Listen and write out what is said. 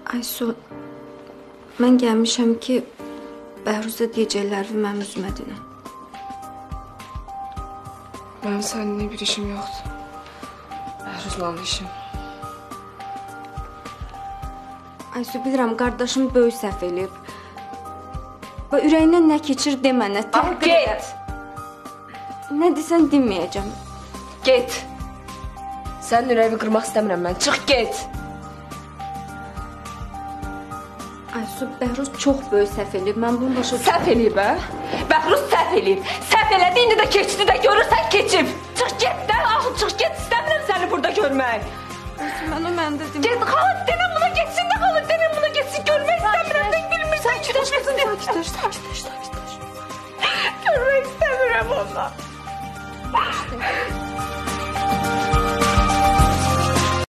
Aysu, mən gəlmişəm ki, Bəhruzə deyəcəklərimi mənim üzümə dinə. Mənim səninlə bir işim yoxdur. Bəhruzla işim. Aysu, bilirəm, qardaşım böyük səhv eləyib. Və ürəyindən nə keçir de mənə. Get! Nə desən deməyəcəm. Get! Sənin ürəyimi qırmaq istəmirəm mən. Çıx, get! Aysu, Bəhruz çox böyük səhv eləyib. Mən bunu başa... Səhv eləyib, hə? Bəhruz səhv eləyib. Səhv elədi, indi də keçdi də görürsən keçib. Çıx, get də, çıx, get. İstəmirəm səni burada görmək. Aysu, mən o məndə deməyəm. Get, xalat, deməm buna geçsin də xalat, deməm buna geçsin. Görmək istəmirəm, sən bilmirsən. Sakitləş. Görmək istəmirəm ondan.